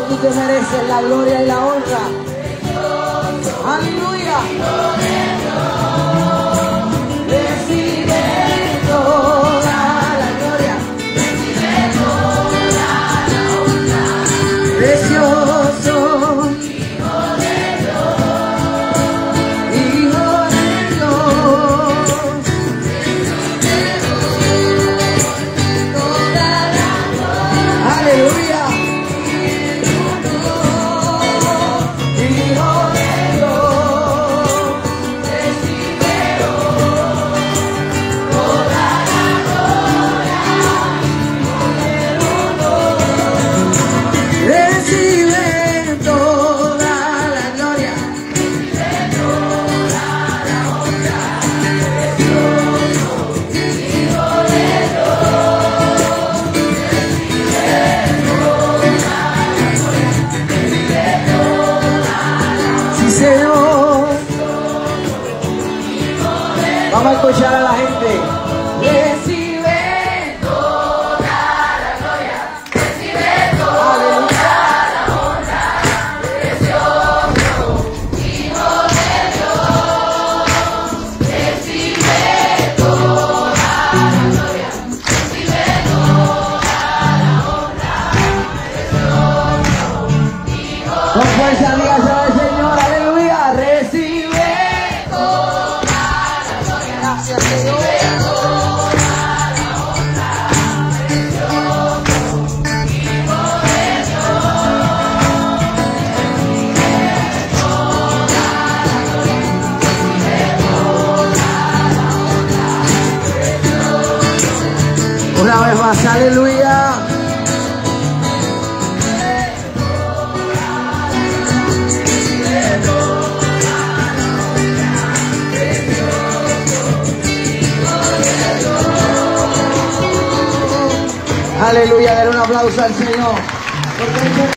tú te mereces la gloria y la honra. Aleluya. Recibe toda la gloria. Recibe toda la honra. Precioso Hijo de Dios. Hijo de Dios. Toda la gloria. Aleluya. Hijo de Dios. Recibe toda la gloria. Recibe toda la gloria. Sí, Señor. Vamos a escuchar a la gente. Recibe toda la gloria. Recibe toda la honra. Precioso Hijo de Dios. Recibe toda la gloria. Recibe toda la honra. Precioso Hijo. Con fuerza, dígase al Señor. Aleluya. Recibe toda la gloria. Gracias, Señor. Una vez más, aleluya. Aleluya, denle un aplauso al Señor.